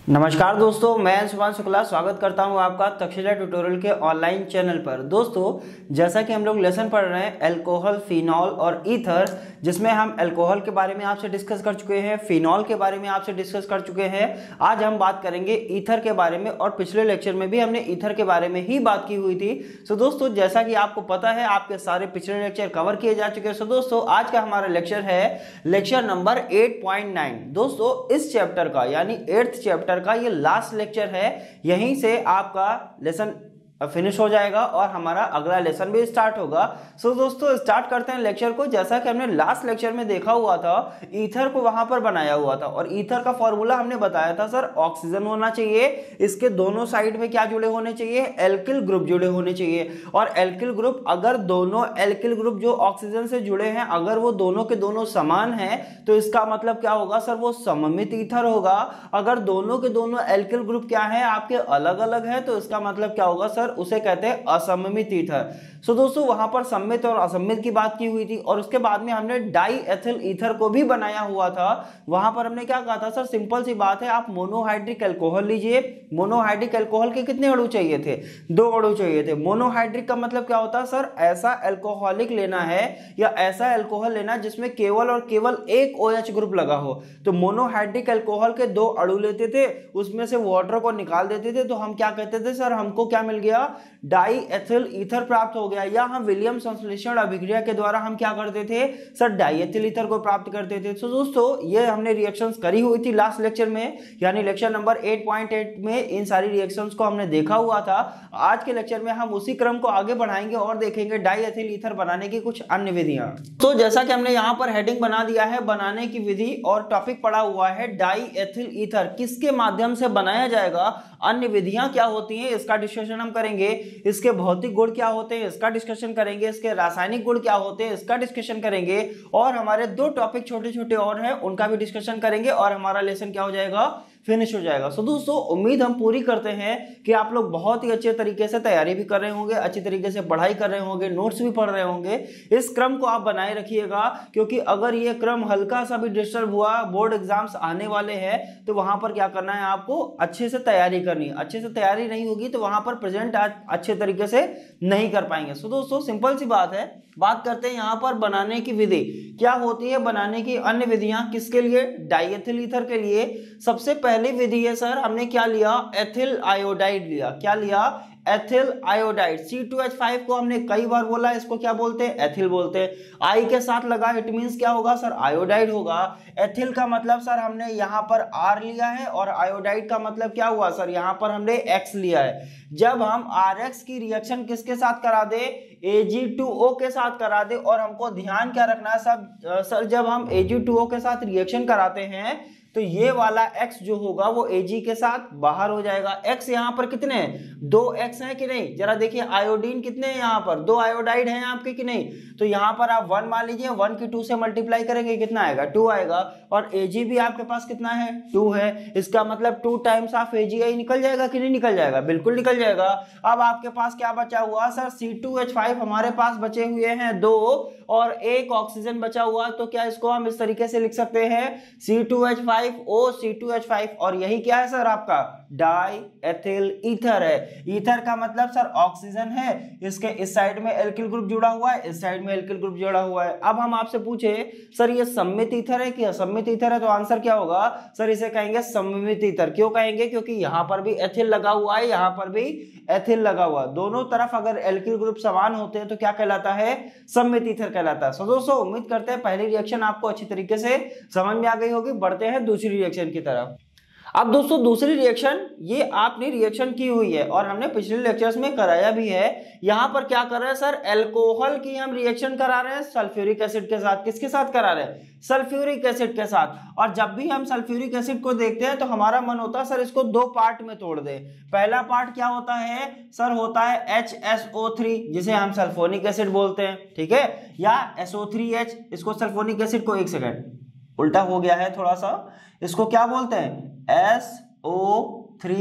नमस्कार दोस्तों, मैं सुभान शुक्ला स्वागत करता हूं आपका तक्षशिला ट्यूटोरियल के ऑनलाइन चैनल पर। दोस्तों, जैसा कि हम लोग लेसन पढ़ रहे हैं अल्कोहल, फिनॉल और ईथर, जिसमें हम अल्कोहल के बारे में आपसे डिस्कस कर चुके हैं, फिनॉल के बारे में आपसे डिस्कस कर चुके हैं। आज हम बात करेंगे ईथर के बारे में और पिछले लेक्चर में भी हमने ईथर के बारे में ही बात की हुई थी। सो दोस्तों, जैसा कि आपको पता है आपके सारे पिछले लेक्चर कवर किए जा चुके हैं। सो दोस्तों, आज का हमारा लेक्चर है लेक्चर नंबर 8.9। दोस्तों, इस चैप्टर का यानी 8th चैप्टर का ये लास्ट लेक्चर है। यहीं से आपका लेसन फिनिश हो जाएगा और हमारा अगला लेसन भी स्टार्ट होगा। सो दोस्तों, स्टार्ट करते हैं लेक्चर को। जैसा कि हमने लास्ट लेक्चर में देखा हुआ था, ईथर को वहां पर बनाया हुआ था और ईथर का फॉर्मूला हमने बताया था सर, ऑक्सीजन होना चाहिए, इसके दोनों साइड में क्या जुड़े होने चाहिए, एल्किल ग्रुप जुड़े होने चाहिए। और एल्किल ग्रुप, अगर दोनों एल्किल ग्रुप जो ऑक्सीजन से जुड़े हैं अगर वो दोनों के दोनों समान हैं तो इसका मतलब क्या होगा सर, वो सममित ईथर होगा। अगर दोनों के दोनों एल्किल ग्रुप क्या है, आपके अलग अलग है, तो इसका मतलब क्या होगा सर, उसे कहते हैं असममित ईथर। सो दोस्तों, वहां पर सम्मित और असम्मित की बात की हुई थी और उसके बाद में हमने डाई एथिल ईथर को भी बनाया हुआ था। वहां पर हमने क्या कहा था सर, सिंपल सी बात है, आप मोनोहाइड्रिक अल्कोहल लीजिए। मोनोहाइड्रिक अल्कोहल के कितने अणु चाहिए थे, 2 अणु चाहिए थे। मोनोहाइड्रिक का मतलब क्या होता है सर, ऐसा अल्कोहलिक लेना है या ऐसा अल्कोहल लेना जिसमें केवल और केवल एक OH ग्रुप लगा हो। तो मोनोहाइड्रिक अल्कोहल के 2 अणु लेते थे, उसमें से वाटर को निकाल देते थे, तो हम क्या कहते थे सर, हमको क्या मिल गया, डाई एथिल ईथर प्राप्त हो गया। या हम विलियम संश्लेषण अभिक्रिया के द्वारा हम क्या करते थे सर, डाई एथिल ईथर को प्राप्त करते थे। तो दोस्तों, ये हमने रिएक्शंस करी हुई थी लास्ट लेक्चर में, यानी लेक्चर नंबर 8.8 में इन सारी रिएक्शंस को हमने देखा हुआ था। आज के लेक्चर में हम उसी क्रम को आगे बढ़ाएंगे और देखेंगे डाई एथिल ईथर बनाने की कुछ अन्य विधियां। तो जैसा कि हमने यहाँ पर हेडिंग बना दिया है, बनाने की विधि, और टॉपिक पड़ा हुआ है डाई एथिल ईथर किसके माध्यम से बनाया जाएगा, अन्य विधियां क्या होती हैं इसका डिस्कशन हम करेंगे, इसके भौतिक गुण क्या होते हैं इसका डिस्कशन करेंगे, इसके रासायनिक गुण क्या होते हैं इसका डिस्कशन करेंगे, और हमारे 2 टॉपिक छोटे छोटे और हैं उनका भी डिस्कशन करेंगे और हमारा लेसन क्या हो जाएगा, फिनिश हो जाएगा। सो दोस्तों, उम्मीद हम पूरी करते हैं कि आप लोग बहुत ही अच्छे तरीके से तैयारी भी कर रहे होंगे, अच्छी तरीके से पढ़ाई कर रहे होंगे, नोट्स भी पढ़ रहे होंगे। इस क्रम को आप बनाए रखिएगा, क्योंकि अगर ये क्रम हल्का सा भी डिस्टर्ब हुआ, बोर्ड एग्जाम्स आने वाले हैं, तो वहां पर क्या करना है, आपको अच्छे से तैयारी करनी है। अच्छे से तैयारी नहीं होगी तो वहां पर प्रेजेंट अच्छे तरीके से नहीं कर पाएंगे। सो दोस्तों, सिंपल सी बात है, बात करते हैं यहां पर बनाने की विधि क्या होती है, बनाने की अन्य विधियां किसके लिए, डाई एथिल ईथर के लिए। सबसे पहली विधि है सर, हमने क्या लिया, एथिल आयोडाइड लिया। क्या लिया, एथिल आयोडाइड। C2H5 को हमने कई बार बोला, इसको क्या बोलते हैं, एथिल बोलते हैं। आई के साथ लगा, इट मींस क्या होगा सर, आयोडाइड होगा। एथिल का मतलब सर हमने यहाँ पर R लिया है और आयोडाइड का मतलब क्या हुआ सर, यहाँ पर हमने X लिया है। जब हम RX की रिएक्शन किसके साथ करा दे, Ag2O के साथ करा दे, और हमको ध्यान क्या रखना है सब सर, जब हम Ag2O के साथ रिएक्शन कराते हैं तो ये वाला X जो होगा वो Ag के साथ बाहर हो जाएगा। X यहाँ पर कितने हैं, 2 X हैं कि नहीं, जरा देखिए आयोडीन कितने हैं, यहाँ पर 2 आयोडाइड हैं आपके कि नहीं, तो यहाँ पर आप 1 मान लीजिए, 1 की 2 से मल्टीप्लाई करेंगे कितना आएगा, 2 आएगा। और Ag भी आपके पास कितना है, 2 है। इसका मतलब 2 टाइम्स ऑफ AgI निकल जाएगा कि नहीं निकल जाएगा, बिल्कुल निकल जाएगा। अब आपके पास क्या बचा हुआ सर, C2H5 हमारे पास बचे हुए हैं 2 और 1 ऑक्सीजन बचा हुआ, तो क्या इसको हम इस तरीके से लिख सकते हैं, C2H5O C2H5, और यही क्या है सर, आपका डाई एथिल ईथर है। ईथर का मतलब सर ऑक्सीजन है, इसके इस साइड में एल्किल ग्रुप जुड़ा हुआ है, इस साइड में एल्किल ग्रुप जुड़ा हुआ है। अब हम आपसे पूछे सर, ये सम्मित ईथर है कि असम्मित ईथर है, तो आंसर क्या होगा सर, इसे कहेंगे सममित ईथर। क्यों कहेंगे, क्योंकि यहां पर भी एथिल लगा हुआ है, यहां पर भी एथिल लगा हुआ है, दोनों तरफ अगर एल्किल ग्रुप समान होते हैं तो क्या कहलाता है, सम्मित ईथर कहलाता है। सो दोस्तों, उम्मीद करते हैं पहली रिएक्शन आपको अच्छी तरीके से समझ में आ गई होगी। बढ़ते हैं दूसरी रिएक्शन की तरफ। अब दोस्तों, दूसरी रिएक्शन ये आपने रिएक्शन की हुई है और हमने पिछले लेक्चर्स में कराया भी है। यहां पर क्या कर रहे हैं सर, अल्कोहल की हम रिएक्शन करा रहे हैं सल्फ्यूरिक एसिड के साथ। किसके साथ करा रहे हैं, सल्फ्यूरिक एसिड के साथ। और जब भी हम सल्फ्यूरिक एसिड को देखते हैं तो हमारा मन होता है सर इसको 2 पार्ट में तोड़ दे। पहला पार्ट क्या होता है सर, होता है HSO3 जिसे हम सल्फोनिक एसिड बोलते हैं, ठीक है, या SO3H। इसको सल्फोनिक एसिड को, एक सेकेंड उल्टा हो गया है थोड़ा सा, इसको क्या बोलते हैं, SO3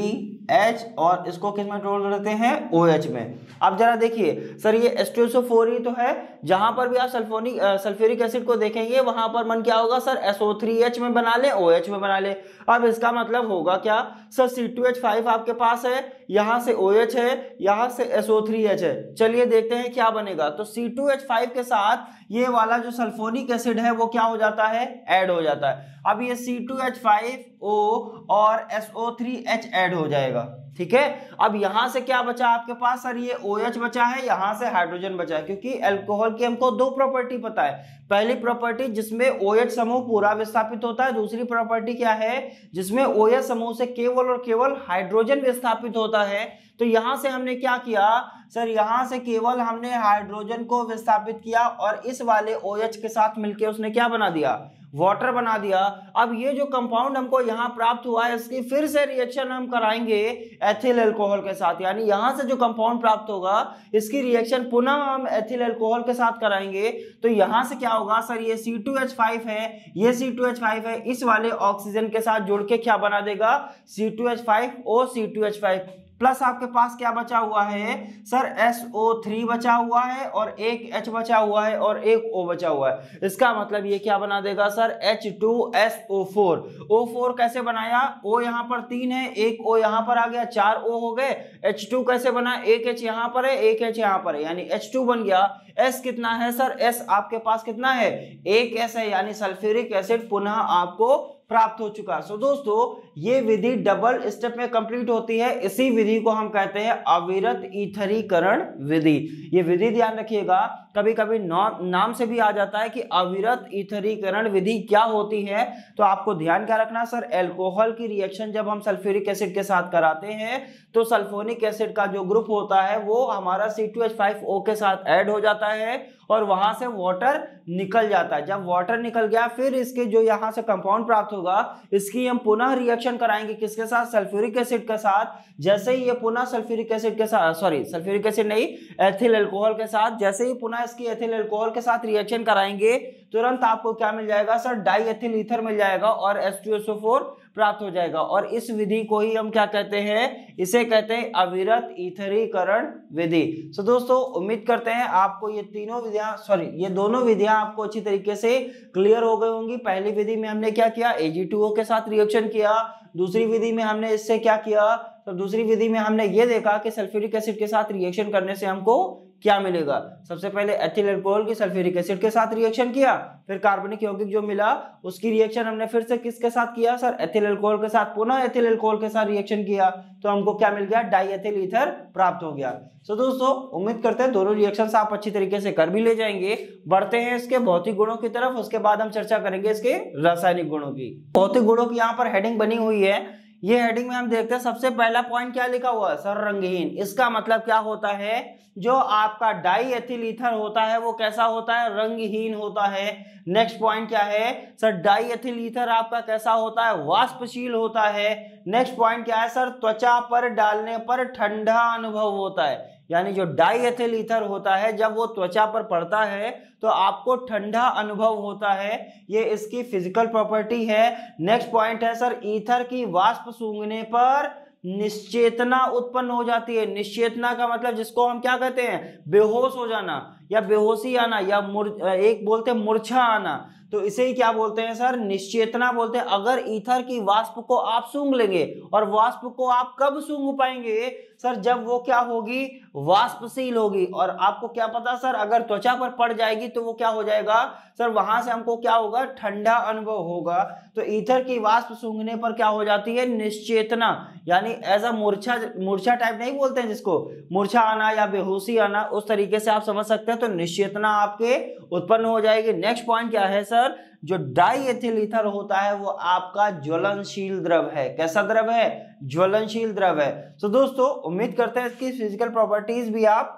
H और इसको किस में तोड़ देते हैं OH में। अब जरा देखिए सर ये H2SO4 ही तो है, जहां पर भी आप सल्फ्यूरिक एसिड को देखेंगे वहां पर मन क्या होगा सर SO3H में बना ले, OH में बना ले। अब इसका मतलब होगा क्या सर C2H5 आपके पास है, यहां से OH है, यहां से SO3H है। चलिए देखते हैं क्या बनेगा। तो C2H5 के साथ ये वाला जो सल्फोनिक एसिड है वो क्या हो जाता है, ऐड हो जाता है। अब ये C2H5O और SO3H ऐड हो जाएगा, ठीक है। अब यहां से क्या बचा आपके पास सर, ये OH बचा है, यहां से हाइड्रोजन बचा है, क्योंकि अल्कोहल की हमको दो प्रॉपर्टी पता है। पहली प्रॉपर्टी जिसमें OH समूह पूरा विस्थापित होता है, दूसरी प्रॉपर्टी क्या है जिसमें OH समूह से केवल और केवल हाइड्रोजन विस्थापित होता है। तो यहां से हमने क्या किया सर, यहां से केवल हमने हाइड्रोजन को विस्थापित किया और इस वाले OH के साथ मिलकर उसने क्या बना दिया, वाटर बना दिया। अब ये जो कंपाउंड हमको यहाँ प्राप्त हुआ है इसकी फिर से रिएक्शन हम कराएंगे एथिल अल्कोहल के साथ, यानी यहाँ से जो कंपाउंड प्राप्त होगा इसकी रिएक्शन पुनः हम एथिल अल्कोहल के साथ कराएंगे। तो यहाँ से क्या होगा सर, ये C2H5 है, ये C2H5 है, इस वाले ऑक्सीजन के साथ जुड़ के क्या बना देगा C2H5O C2H5 प्लस आपके पास क्या बचा हुआ है सर SO3 बचा हुआ है और एक H बचा हुआ है और एक O बचा हुआ है। इसका मतलब ये क्या बना देगा सर H2SO4। O4 कैसे बनाया, O यहाँ पर 3 है, एक O यहाँ पर आ गया, 4 O हो गए। H2 कैसे बना, एक H यहाँ पर है, एक H यहाँ पर है, यानी H2 बन गया। S कितना है सर, S आपके पास कितना है, एक S है, यानी सल्फ्यूरिक एसिड पुनः आपको प्राप्त हो चुका। सो दोस्तों ये विधि डबल स्टेप में कंप्लीट होती है, इसी विधि को हम कहते हैं अविरत ईथरीकरण विधि। ये विधि ध्यान रखिएगा, कभी कभी नाम से भी आ जाता है कि अविरत ईथरीकरण विधि क्या होती है। तो आपको ध्यान क्या रखना सर, अल्कोहल की रिएक्शन जब हम सल्फ्यूरिक एसिड के साथ कराते हैं तो सल्फोनिक एसिड का जो ग्रुप होता है वो हमारा C2H5O के साथ ऐड हो जाता है और वहां से वाटर निकल जाता है। जब वाटर निकल गया फिर इसके जो यहाँ से कंपाउंड प्राप्त होगा इसकी हम पुनः रिएक्शन कराएंगे किसके साथ, सल्फ्यूरिक एसिड के साथ। जैसे ही ये पुनः सल्फ्यूरिक एसिड के साथ, सॉरी सल्फ्यूरिक एसिड नहीं, एथिल अल्कोहल के साथ, जैसे ही पुनः इसकी एथिल अल्कोहल के साथ रिएक्शन कराएंगे तुरंत आपको क्या मिल जाएगा सर, डाई एथिल ईथर मिल जाएगा और H2SO4 प्राप्त हो जाएगा। और इस विधि को ही हम क्या कहते हैं, इसे कहते हैं अविरत ईथरीकरण विधि। सो दोस्तों उम्मीद करते हैं आपको ये तीनों विधियां, सॉरी ये दोनों विधियां आपको अच्छी तरीके से क्लियर हो गई होंगी। पहली विधि में हमने क्या किया, Ag2O के साथ रिएक्शन किया। दूसरी विधि में हमने इससे क्या किया, तो दूसरी विधि में हमने ये देखा कि सल्फ्यूरिक एसिड के साथ रिएक्शन करने से हमको क्या मिलेगा। सबसे पहले एथिल अल्कोहल की सल्फ्यूरिक एसिड के साथ रिएक्शन किया, फिर कार्बनिक यौगिक जो मिला उसकी रिएक्शन हमने फिर से किसके साथ किया सर, एथिल अल्कोहल के साथ, पुनः एथिल अल्कोहल के साथ रिएक्शन किया तो हमको क्या मिल गया, डाई एथिल ईथर प्राप्त हो गया। सो दोस्तों उम्मीद करते हैं दोनों रिएक्शंस आप अच्छी तरीके से कर भी ले जाएंगे। बढ़ते हैं इसके भौतिक गुणों की तरफ, उसके बाद हम चर्चा करेंगे इसके रासायनिक गुणों की। भौतिक गुणों की यहाँ पर हेडिंग बनी हुई है, ये हेडिंग में हम देखते हैं सबसे पहला पॉइंट क्या लिखा हुआ है सर, रंगहीन। इसका मतलब क्या होता है, जो आपका डाई एथिल ईथर होता है वो कैसा होता है, रंगहीन होता है। नेक्स्ट पॉइंट क्या है सर, डाई एथिल ईथर आपका कैसा होता है, वाष्पशील होता है। नेक्स्ट पॉइंट क्या है सर, त्वचा पर डालने पर ठंडा अनुभव होता है, यानी जो डाई एथिल ईथर होता है जब वो त्वचा पर पड़ता है तो आपको ठंडा अनुभव होता है, ये इसकी फिजिकल प्रॉपर्टी है। नेक्स्ट पॉइंट है सर, ईथर की वाष्प सूंघने पर निश्चेतना उत्पन्न हो जाती है। निश्चेतना का मतलब जिसको हम क्या कहते हैं, बेहोश हो जाना या बेहोशी आना या एक बोलते हैं मूर्छा आना, तो इसे ही क्या बोलते हैं सर, निश्चेतना बोलते हैं। अगर ईथर की वाष्प को आप सूंघ लेंगे, और वाष्प को आप कब सूंघ पाएंगे सर, जब वो क्या होगी, वाष्पशील होगी। और आपको क्या पता सर, अगर त्वचा पर पड़ जाएगी तो वो क्या हो जाएगा सर, वहां से हमको क्या होगा, ठंडा अनुभव होगा। तो ईथर की वाष्प सूंघने पर क्या हो जाती है, निश्चेतना, यानी एज अ मूर्छा टाइप नहीं बोलते हैं जिसको, मूर्छा आना या बेहोशी आना, उस तरीके से आप समझ सकते हैं। तो निश्चेतना आपके उत्पन्न हो जाएगी। नेक्स्ट पॉइंट क्या है सर, जो डाई एथिल ईथर होता है वो आपका ज्वलनशील द्रव है। कैसा द्रव है, ज्वलनशील द्रव है। तो दोस्तों उम्मीद करते हैं इसकी फिजिकल प्रॉपर्टीज भी आप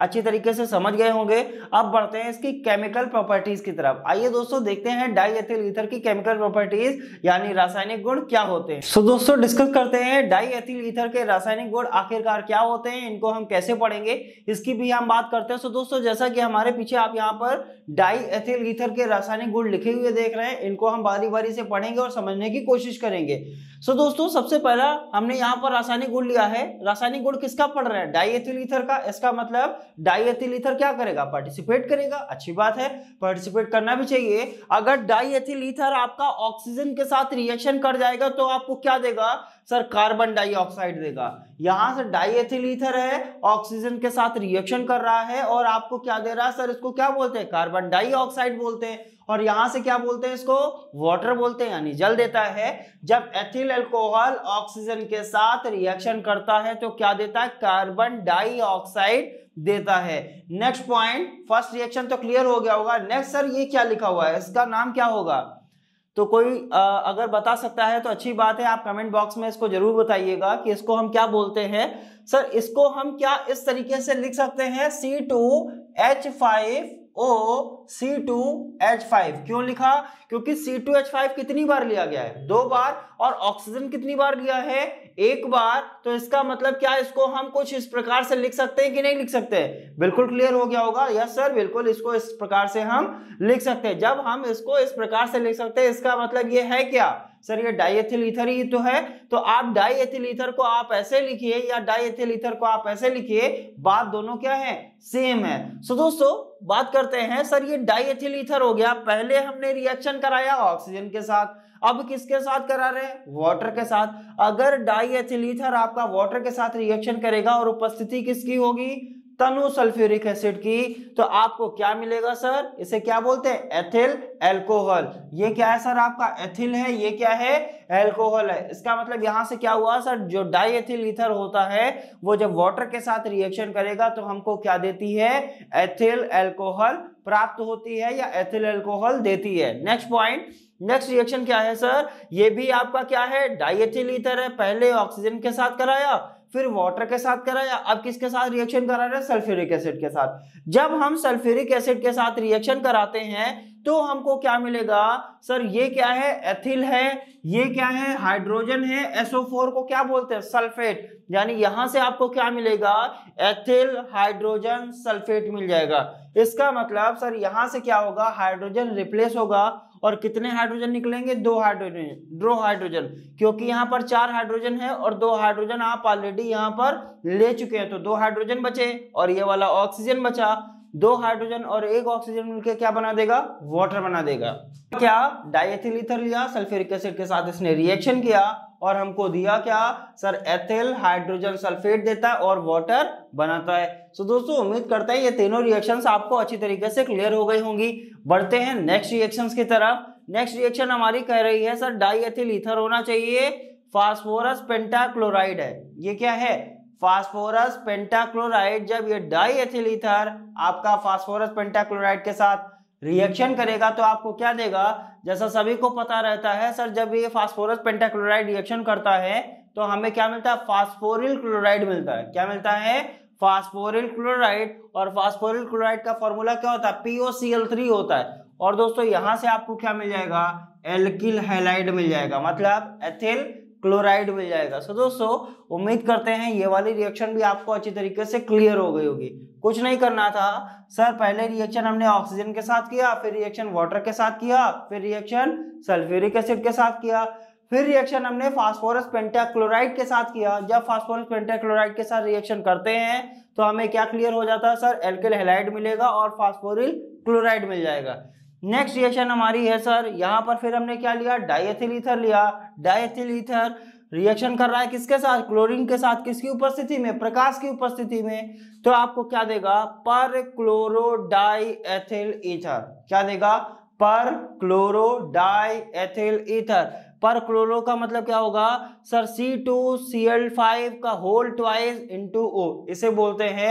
अच्छी तरीके से समझ गए होंगे। अब बढ़ते हैं इसकी केमिकल प्रॉपर्टीज की तरफ। आइए दोस्तों देखते हैं डाई एथिल ईथर की केमिकल प्रॉपर्टीज यानी रासायनिक गुण क्या होते हैं। सो दोस्तों डिस्कस करते हैं डाई एथिल ईथर के रासायनिक गुण आखिरकार क्या होते हैं, इनको हम कैसे पढ़ेंगे, इसकी भी हम बात करते हैं। सो दोस्तों जैसा कि हमारे पीछे आप यहाँ पर डाई एथिल ईथर के रासायनिक गुण लिखे हुए देख रहे हैं, इनको हम बारी बारी से पढ़ेंगे और समझने की कोशिश करेंगे। सो दोस्तों सबसे पहला हमने यहाँ पर रासायनिक गुण लिया है। रासायनिक गुण किसका पढ़ रहे हैं? डाई एथिल ईथर का। इसका मतलब डाई एथिल ईथर क्या करेगा? पार्टिसिपेट करेगा। अच्छी बात है, पार्टिसिपेट करना भी चाहिए। अगर डाई एथिल ईथर आपका ऑक्सीजन के साथ रिएक्शन कर जाएगा तो आपको क्या देगा सर? कार्बन डाइऑक्साइड देगा। यहां से डाई एथिल ईथर है, ऑक्सीजन के साथ रिएक्शन कर रहा है और आपको क्या दे रहा है सर? इसको क्या बोलते हैं? कार्बन डाइऑक्साइड बोलते हैं। और यहां से क्या बोलते हैं? इसको वाटर बोलते हैं, यानी जल देता है। जब एथिल अल्कोहल ऑक्सीजन के साथ रिएक्शन करता है तो क्या देता है? कार्बन डाइऑक्साइड देता है। नेक्स्ट पॉइंट, फर्स्ट रिएक्शन तो क्लियर हो गया होगा। नेक्स्ट सर ये क्या लिखा हुआ है, इसका नाम क्या होगा? तो कोई अगर बता सकता है तो अच्छी बात है, आप कमेंट बॉक्स में इसको जरूर बताइएगा कि इसको हम क्या बोलते हैं। सर इसको हम क्या इस तरीके से लिख सकते हैं? C2H5O C2H5। क्यों लिखा? क्योंकि C2H5 कितनी बार लिया गया है? 2 बार। और ऑक्सीजन कितनी बार लिया है? 1 बार। तो इसका मतलब क्या, इसको हम कुछ इस प्रकार से लिख सकते हैं कि नहीं लिख सकते? बिल्कुल क्लियर हो गया होगा। यस सर, बिल्कुल इसको इस प्रकार से हम लिख सकते हैं। जब हम इसको इस प्रकार से लिख सकते हैं इसका मतलब ये है क्या सर? ये डाई एथिल ईथर ही तो है। तो आप डाई एथिल ईथर को आप ऐसे लिखिए या डाई एथिल ईथर को आप ऐसे लिखिए, बात दोनों क्या है? सेम है। सो दोस्तों बात करते हैं सर, ये डाई एथिल ईथर हो गया। पहले हमने रिएक्शन कराया ऑक्सीजन के साथ, अब किसके साथ करा रहे हैं? वाटर के साथ। अगर डाई एथिल ईथर आपका वाटर के साथ रिएक्शन करेगा और उपस्थिति किसकी होगी? तनु सल्फ्यूरिक एसिड की, तो आपको क्या मिलेगा सर? इसे क्या बोलते हैं? Ethyl alcohol. ये क्या है सर? आपका एथिल है, ये क्या है? अल्कोहल है। इसका मतलब यहां से क्या हुआ सर? जो डाई एथिल ईथर होता है वो जब वाटर के साथ रिएक्शन करेगा तो हमको क्या देती है? एथिल अल्कोहल प्राप्त होती है या एथिल अल्कोहल देती है। नेक्स्ट पॉइंट, नेक्स्ट रिएक्शन क्या है सर? ये भी आपका क्या है? डाई एथिल ईथर है। पहले ऑक्सीजन के साथ कराया, फिर वाटर के साथ कराया, अब किसके साथ रिएक्शन करा रहे हैं? सल्फ्यूरिक एसिड के साथ। जब हम सल्फ्यूरिक एसिड के साथ रिएक्शन कराते हैं तो हमको क्या मिलेगा सर? ये क्या है? एथिल है। ये क्या है? हाइड्रोजन है। SO4 को क्या बोलते हैं? सल्फेट। यानी यहां से आपको क्या मिलेगा? एथिल हाइड्रोजन सल्फेट मिल जाएगा। इसका मतलब सर यहां से क्या होगा? हाइड्रोजन रिप्लेस होगा और कितने हाइड्रोजन निकलेंगे? 2 हाइड्रोजन, क्योंकि यहाँ पर 4 हाइड्रोजन है और 2 हाइड्रोजन आप ऑलरेडी यहाँ पर ले चुके हैं, तो 2 हाइड्रोजन बचे और ये वाला ऑक्सीजन बचा। 2 हाइड्रोजन और 1 ऑक्सीजन मिलकर क्या बना देगा? वाटर बना देगा। क्या? डाई एथिल ईथर लिया, सल्फ्यूरिक एसिड के साथ इसने रिएक्शन किया और हमको दिया क्या सर? एथिल हाइड्रोजन सल्फेट देता है और वाटर बनाता है। सो दोस्तों उम्मीद करते हैं ये तीनों रिएक्शंस आपको अच्छी तरीके से क्लियर हो गई होंगी। बढ़ते हैं नेक्स्ट रिएक्शंस की तरफ। नेक्स्ट रिएक्शन हमारी कह रही है सर डाई एथिल ईथर होना चाहिए, फास्फोरस पेंटाक्लोराइड है। ये क्या है? Phosphorus pentachloride. जब ये डाई एथिल ईथर आपका फास्फोरस पेंटाक्लोराइड के साथ रिएक्शन करेगा तो आपको क्या देगा? जैसा सभी को पता रहता है सर, जब ये फास्फोरस पेंटाक्लोराइड रिएक्शन करता है तो हमें क्या मिलता है? फास्फोरिल क्लोराइड मिलता है। क्या मिलता है? Phosphoryl chloride. और फास्फोरिल क्लोराइड का फॉर्मूला क्या होता है? POCl3 होता है। और दोस्तों यहां से आपको क्या मिल जाएगा? एल्किल हैलाइड मिल जाएगा, मतलब एथिल क्लोराइड मिल जाएगा। सो दोस्तों उम्मीद करते हैं ये वाली रिएक्शन भी आपको अच्छी तरीके से क्लियर हो गई होगी। कुछ नहीं करना था सर, पहले रिएक्शन हमने ऑक्सीजन के साथ किया, फिर रिएक्शन वाटर के साथ किया, फिर रिएक्शन सल्फ्यूरिक एसिड के साथ किया, फिर रिएक्शन हमने फास्फोरस पेंटाक्लोराइड के साथ किया। जब फास्फोरस पेंटाक्लोराइड के साथ रिएक्शन करते हैं तो हमें क्या क्लियर हो जाता है सर? एल्किल हैलाइड मिलेगा और फास्फोरिल क्लोराइड मिल जाएगा। नेक्स्ट रिएक्शन हमारी है सर, यहां पर फिर हमने क्या लिया? डाई एथिल ईथर लिया। डाई एथिल ईथर रिएक्शन कर रहा है किसके साथ? क्लोरीन के साथ। किसकी उपस्थिति में? प्रकाश की उपस्थिति में। तो आपको क्या देगा? पर क्लोरो डाई एथिल ईथर। क्या देगा? पर क्लोरो डाई एथिल ईथर। पर क्लोरो का मतलब क्या होगा सर? C2Cl5 का होल ट्वाइस इंटू O। इसे बोलते हैं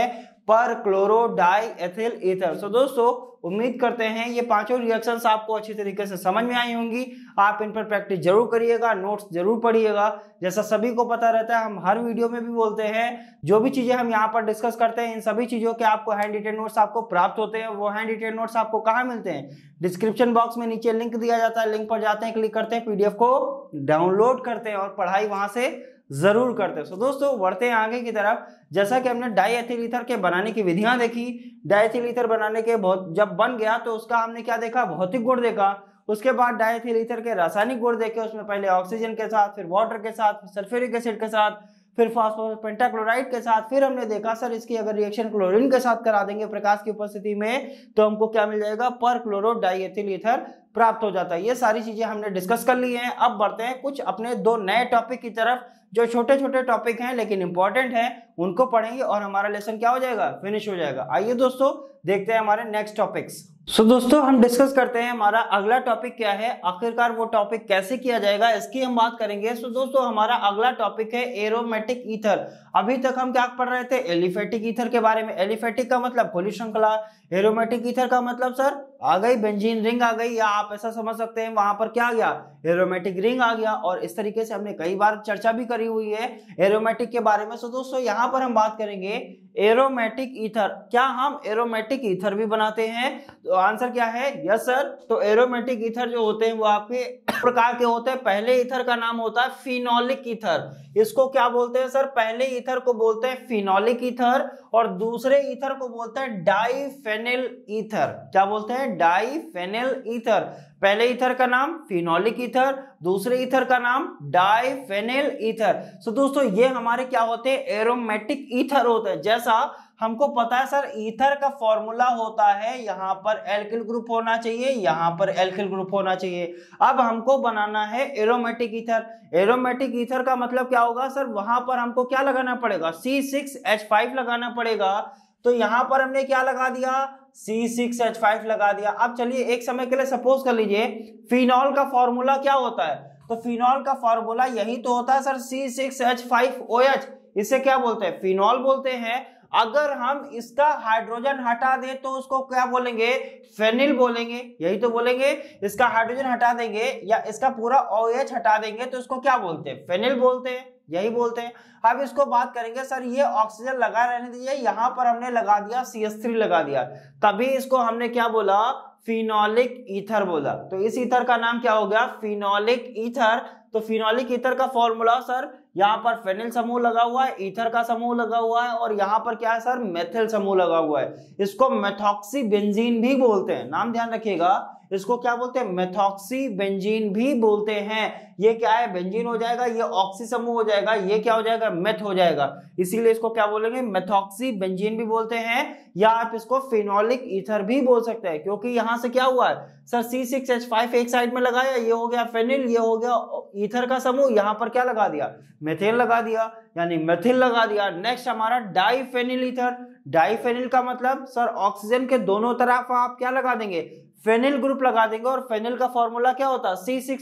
पर chloro die ethyl ether. So दोस्तों उम्मीद करते हैं ये पांचों रिएक्शंस आपको अच्छी तरीके से समझ में आई होंगी। आप इन पर प्रैक्टिस जरूर करिएगा, नोट्स जरूर पढ़िएगा। जैसा सभी को पता रहता है, हम हर वीडियो में भी बोलते हैं जो भी चीजें हम यहाँ पर डिस्कस करते हैं इन सभी चीजों के आपको हैंड रिटेन नोट्स आपको प्राप्त होते हैं। वो हैंड रिटेन नोट्स आपको कहाँ मिलते हैं? डिस्क्रिप्शन बॉक्स में नीचे लिंक दिया जाता है, लिंक पर जाते हैं, क्लिक करते हैं, पीडीएफ को डाउनलोड करते हैं और पढ़ाई वहां से जरूर करते हैं। सो दोस्तों बढ़ते हैं आगे की तरफ। जैसा कि हमने डाई एथिल ईथर के बनाने की विधियां देखी, डाई एथिल ईथर बनाने के जब बन गया तो उसका हमने क्या देखा? भौतिक गुण देखा। उसके बाद डाई एथिल ईथर के रासायनिक गुण देखे, उसमें पहले ऑक्सीजन के साथ, फिर वाटर के साथ, फिर सल्फ्यूरिक एसिड के साथ, फिर फास्फोरस पेंटाक्लोराइड के साथ, फिर हमने देखा सर इसकी अगर रिएक्शन क्लोरीन के साथ करा देंगे प्रकाश की उपस्थिति में तो हमको क्या मिल जाएगा? पर क्लोरो डाई एथिल ईथर प्राप्त हो जाता है। ये सारी चीजें हमने डिस्कस कर ली हैं। अब बढ़ते हैं कुछ अपने दो नए टॉपिक की तरफ जो छोटे छोटे टॉपिक हैं लेकिन इंपॉर्टेंट हैं, उनको पढ़ेंगे और हमारा लेसन क्या हो जाएगा? फिनिश हो जाएगा। आइए दोस्तों देखते हैं हमारे नेक्स्ट टॉपिक्स। सो दोस्तों हम डिस्कस करते हैं हमारा अगला टॉपिक क्या है, आखिरकार वो टॉपिक कैसे किया जाएगा इसकी हम बात करेंगे। सो दोस्तों हमारा अगला टॉपिक है एरोमेटिक ईथर। अभी तक हम क्या पढ़ रहे थे? एलिफेटिक ईथर के बारे में। एलिफेटिक का मतलब खुली श्रृंखला, एरोमेटिक ईथर का मतलब सर आ गई बेंजीन रिंग आ गई, या आप ऐसा समझ सकते हैं वहां पर क्या आ गया? एरोमेटिक रिंग आ गया। और इस तरीके से हमने कई बार चर्चा भी करी हुई है एरोमेटिक के बारे में। सो दोस्तों यहाँ पर हम बात करेंगे एरोमेटिक ईथर। क्या हम एरोमेटिक ईथर भी बनाते हैं? तो आंसर क्या है? Yes sir. तो एरोमेटिक ईथर जो होते हैं वो आपके प्रकार के होते हैं। पहले ईथर का नाम होता है फिनोलिक ईथर। इसको क्या बोलते हैं सर? पहले ईथर को बोलते हैं फिनोलिक ईथर और दूसरे ईथर को बोलते हैं डाइफेनिल ईथर। क्या बोलते हैं? Diphenyl ether. पहले ईथर का नाम फिनोलिक ईथर, दूसरे ईथर का नाम डाइफेनिल ईथर। सो दोस्तों ये हमारे क्या होते हैं? एरोमेटिक ईथर होते हैं। जैसा हमको पता है सर ईथर का फॉर्मूला होता है, यहाँ पर एल्किल ग्रुप होना चाहिए, यहाँ पर एल्किल ग्रुप होना चाहिए। अब हमको बनाना है एरोमेटिक ईथर। एरोमेटिक ईथर का मतलब क्या होगा सर? वहां पर हमको क्या लगाना पड़ेगा? C6H5 लगाना पड़ेगा। तो यहाँ पर हमने क्या लगा दिया? C6H5 लगा दिया। अब चलिए एक समय के लिए सपोज कर लीजिए फिनॉल का फॉर्मूला क्या होता है? तो फिनॉल का फॉर्मूला यही तो होता है सर C6H5OH। इसे क्या बोलते हैं? फिनॉल बोलते हैं। अगर हम इसका हाइड्रोजन हटा दें तो उसको क्या बोलेंगे? फेनिल बोलेंगे। यही तो बोलेंगे। इसका हाइड्रोजन हटा देंगे या इसका पूरा OH हटा देंगे तो इसको क्या बोलते हैं? फेनिल बोलते हैं। यही बोलते हैं। अब इसको बात करेंगे सर ये ऑक्सीजन लगा रहने दीजिए, यहां पर हमने लगा दिया CH3 लगा दिया, तभी इसको हमने क्या बोला? फिनोलिक ईथर बोला। तो इस ईथर का नाम क्या हो गया? Phenolic ether. तो फिनोलिक ईथर का फॉर्मूला सर यहाँ पर फेनिल समूह लगा हुआ है, ईथर का समूह लगा हुआ है और यहाँ पर क्या है सर? मेथिल समूह लगा हुआ है। इसको मेथॉक्सी बेंजीन भी बोलते हैं। नाम ध्यान रखिएगा, इसको क्या बोलते हैं? मेथॉक्सी बेंजीन भी बोलते हैं। ये क्या है? बेंजीन हो जाएगा, ये ऑक्सी समूह हो जाएगा, ये क्या हो जाएगा? मेथ हो जाएगा। इसीलिए इसको क्या बोलेंगे? मेथॉक्सी बेंजीन भी बोलते हैं, या आप इसको फिनोलिक ईथर भी बोल सकते हैं। क्योंकि यहां से क्या हुआ है सर? C6H5 एक साइड में लगाया, ये हो गया फेनिल, ये हो गया ईथर का समूह, यहां पर क्या लगा दिया? मेथिल लगा दिया, यानी मेथिल लगा दिया। नेक्स्ट हमारा डाइफेनिल ईथर। डाइफेनिल का मतलब सर ऑक्सीजन के दोनों तरफ आप क्या लगा देंगे? फेनिल ग्रुप लगा देंगे। और फेनिल का फॉर्मूला क्या होता है?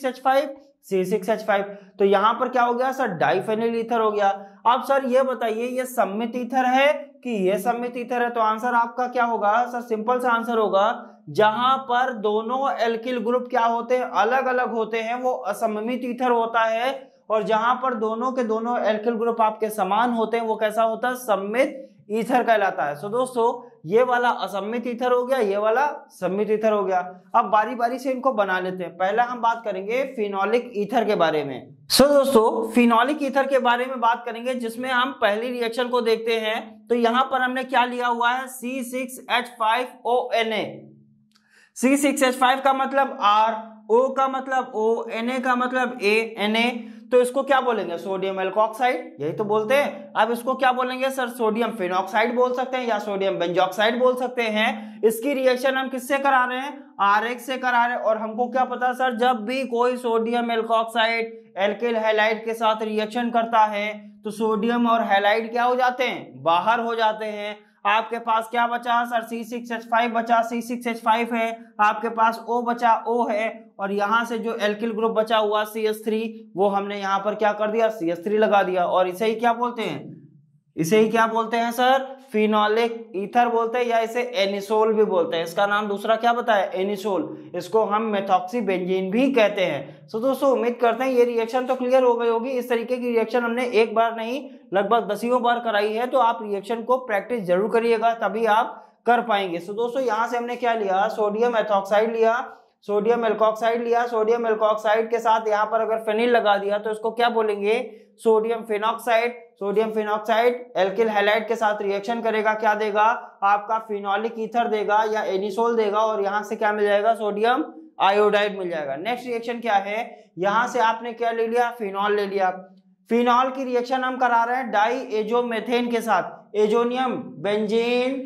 C6H5। तो यहां पर क्या हो गया सर? डाइफेनिल ईथर हो गया। अब सर ये बताइए ये सममित ईथर है कि ये सममित ईथर है? तो आंसर आपका क्या होगा सर? सिंपल सा आंसर होगा, जहां पर दोनों एल्किल ग्रुप क्या होते हैं? अलग अलग होते हैं, वो असममित ईथर होता है। और जहां पर दोनों के दोनों एल्किल ग्रुप आपके समान होते हैं वो कैसा होता है? सममित ईथर कहलाता है। सो दोस्तों ये वाला असममित ईथर हो गया, ये वाला सममित ईथर हो गया। अब बारी बारी से इनको बना लेते हैं। पहला हम बात करेंगे फिनोलिक ईथर के बारे में। सो दोस्तों फिनोलिक ईथर के बारे में बात करेंगे जिसमें हम पहली रिएक्शन को देखते हैं। तो यहां पर हमने क्या लिया हुआ है? C6H5ONA। C6H5 का मतलब R, O का मतलब O, Na का मतलब A, Na। तो इसको क्या बोलेंगे? Sodium alkoxide. यही तो बोलते हैं। अब इसको क्या बोलेंगे सर? सोडियम फिनॉक्साइड बोल सकते हैं या सोडियम बेंजोक्साइड बोल सकते हैं। इसकी रिएक्शन हम किससे करा रहे हैं? RH से करा रहे हैं। और हमको क्या पता सर? जब भी कोई सोडियम एल्कोक्साइड एल्किल हैलाइड के साथ रिएक्शन करता है तो सोडियम और हैलाइड क्या हो जाते हैं? बाहर हो जाते हैं। आपके पास क्या बचा सर? C6H5 बचा, C6H5 है। आपके पास O बचा, O है। और यहां से जो एल्किल ग्रुप बचा हुआ CH3 वो हमने यहां पर क्या कर दिया? CH3 लगा दिया। और इसे ही क्या बोलते हैं? इसे ही क्या बोलते हैं सर, फिनोलिक ईथर बोलते हैं, या इसे एनिसोल भी बोलते हैं। इसका नाम दूसरा क्या बताया, एनिसोल। इसको हम मेथॉक्सी बेंजीन भी कहते हैं। सो दोस्तों उम्मीद करते हैं ये रिएक्शन तो क्लियर हो गई होगी। इस तरीके की रिएक्शन हमने एक बार नहीं लगभग दसियों बार कराई है, तो आप रिएक्शन को प्रैक्टिस जरूर करिएगा, तभी आप कर पाएंगे। सो दोस्तों यहाँ से हमने क्या लिया, सोडियम एथॉक्साइड लिया, सोडियम एल्कोक्साइड लिया। सोडियम एल्कोक्साइड के साथ यहाँ पर अगर फेनिल लगा दिया तो इसको क्या बोलेंगे, sodium phenoxide. Sodium phenoxide alkyl halide के साथ रिएक्शन करेगा, क्या देगा आपका, फिनोलिक ईथर देगा या एनिसोल देगा, और यहाँ से क्या मिल जाएगा, सोडियम आयोडाइड मिल जाएगा। नेक्स्ट रिएक्शन क्या है, यहाँ से आपने क्या ले लिया, फिनॉल ले लिया। फिनॉल की रिएक्शन हम करा रहे हैं डाई एजोमेथेन के साथ, एजोनियम बेंजीन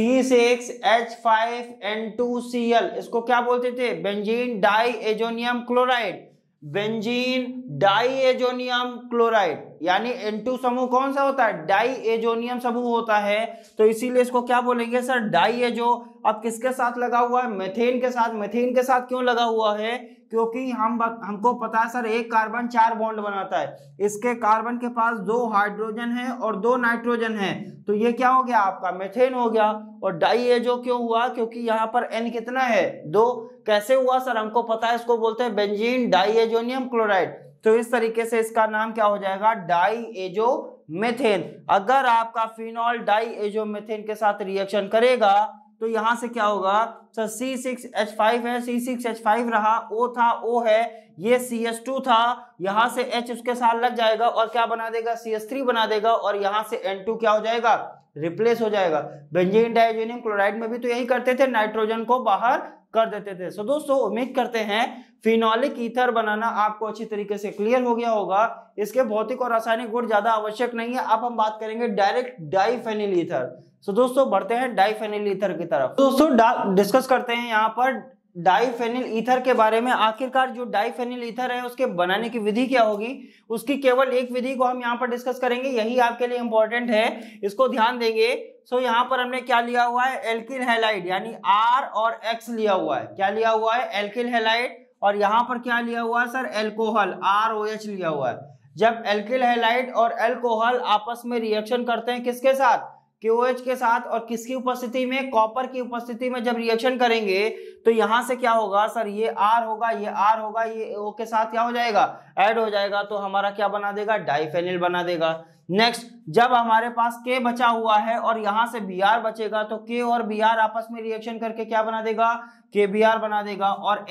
C6H5N2Cl, इसको क्या बोलते थे, benzene diazonium chloride. Benzene diazonium chloride यानी N2 समूह कौन सा होता है, डाई एजोनियम समूह होता है, तो इसीलिए इसको क्या बोलेंगे सर, डाई एजो। अब किसके साथ लगा हुआ है, मेथेन के साथ। मेथेन के साथ क्यों लगा हुआ है, क्योंकि हमको पता है सर एक कार्बन 4 बॉन्ड बनाता है, इसके कार्बन के पास 2 हाइड्रोजन है और 2 नाइट्रोजन है, तो ये क्या हो गया आपका, मेथेन हो गया। और डाई एजो क्यों हुआ, क्योंकि यहाँ पर N कितना है, 2। कैसे हुआ सर, हमको पता है, इसको बोलते हैं बेंजीन डाईएजोनियम क्लोराइड। तो इस तरीके से इसका नाम क्या हो जाएगा, डाईएजोमेथेन। अगर आपका फिनॉल डाईएजोमेथेन के साथ रिएक्शन करेगा तो यहां से क्या होगा सर, C6H5 है, C6H5 रहा, O था, O है, ये CH2 था, यहां से H उसके साथ लग जाएगा और क्या बना देगा, CH3 बना देगा, और यहां से N2 क्या हो जाएगा, रिप्लेस हो जाएगा। बेंजीन डाईएजोनियम क्लोराइड में भी तो यही करते थे, नाइट्रोजन को बाहर कर देते थे। सो दोस्तों उम्मीद करते हैं फिनोलिक ईथर बनाना आपको अच्छी तरीके से क्लियर हो गया होगा। इसके भौतिक और रासायनिक गुण ज्यादा आवश्यक नहीं है। अब हम बात करेंगे डायरेक्ट डाईफेनिल ईथर। सो दोस्तों बढ़ते हैं डाईफेनिल ईथर की तरफ। दोस्तों डिस्कस करते हैं यहाँ पर डाईफेनिल ईथर के बारे में। आखिरकार जो डाईफेनिल ईथर है उसके बनाने की विधि क्या होगी, उसकी केवल एक विधि को हम यहाँ पर डिस्कस करेंगे, यही आपके लिए इंपॉर्टेंट है, इसको ध्यान देंगे। सो यहाँ पर हमने क्या लिया हुआ है, एल्किल हैलाइड यानी R और X लिया हुआ है। क्या लिया हुआ है, एल्किल हैलाइड, और यहाँ पर क्या लिया हुआ है सर, एल्कोहल ROH लिया हुआ है। जब एल्किल हैलाइड और एल्कोहल आपस में रिएक्शन करते हैं किसके साथ, KOH के साथ, और किसकी उपस्थिति में, कॉपर की उपस्थिति में जब रिएक्शन करेंगे तो यहां से क्या होगा सर, ये R होगा, ये R होगा, ये O के साथ क्या हो जाएगा, ऐड हो जाएगा, तो हमारा क्या बना देगा, डाईफेनिल बना देगा। नेक्स्ट, जब हमारे पास K बचा हुआ है और यहां से Br बचेगा तो K और Br आपस में रिएक्शन करके क्या बना देगा, KBr बना देगा, और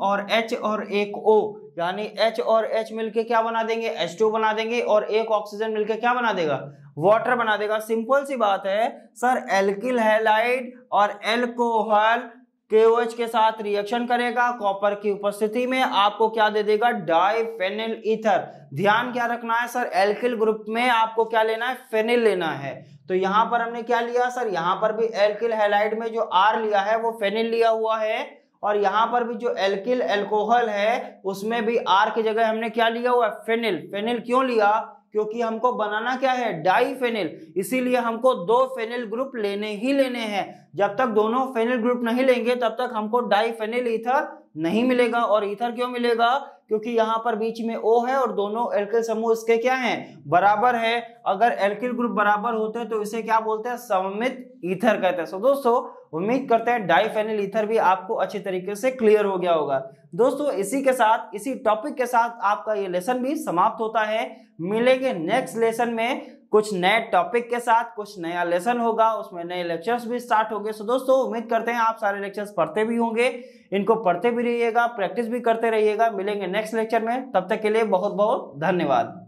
H और एक O यानी H और H मिलके क्या बना देंगे, H2 बना देंगे, और एक ऑक्सीजन मिलके क्या बना देगा, वाटर बना देगा। सिंपल सी बात है सर, एल्किल हैलाइड और एल्कोहल KOH के साथ रिएक्शन करेगा कॉपर की उपस्थिति में, आपको क्या दे देगा, डाईफेनिल ईथर। ध्यान क्या रखना है सर, एल्किल ग्रुप में आपको क्या लेना है, फेनिल लेना है। तो यहां पर हमने क्या लिया सर, यहां पर भी एल्किल हैलाइड में जो R लिया है वो फेनिल लिया हुआ है, और यहां पर भी जो एल्किल एल्कोहल है उसमें भी R की जगह हमने क्या लिया हुआ है, फेनिल। फेनिल क्यों लिया, क्योंकि हमको बनाना क्या है, डाईफेनिल, इसीलिए हमको 2 फेनिल ग्रुप लेने ही लेने हैं। जब तक दोनों फेनिल ग्रुप नहीं लेंगे तब तक हमको डाईफेनिल ईथर नहीं मिलेगा। और ईथर क्यों मिलेगा, क्योंकि यहाँ पर बीच में O है और दोनों एल्किल समूह इसके क्या हैं, बराबर है। अगर एल्किल ग्रुप बराबर होते तो इसे क्या बोलते हैं, सममित ईथर कहते हैं। सो दोस्तों उम्मीद करते हैं डाईफेनिल ईथर भी आपको अच्छी तरीके से क्लियर हो गया होगा। दोस्तों इसी के साथ, इसी टॉपिक के साथ आपका ये लेसन भी समाप्त होता है। मिलेंगे नेक्स्ट लेसन में कुछ नए टॉपिक के साथ, कुछ नया लेसन होगा, उसमें नए लेक्चर्स भी स्टार्ट होंगे। सो दोस्तों उम्मीद करते हैं आप सारे लेक्चर्स पढ़ते भी होंगे, इनको पढ़ते भी रहिएगा, प्रैक्टिस भी करते रहिएगा। मिलेंगे नेक्स्ट लेक्चर में, तब तक के लिए बहुत बहुत धन्यवाद।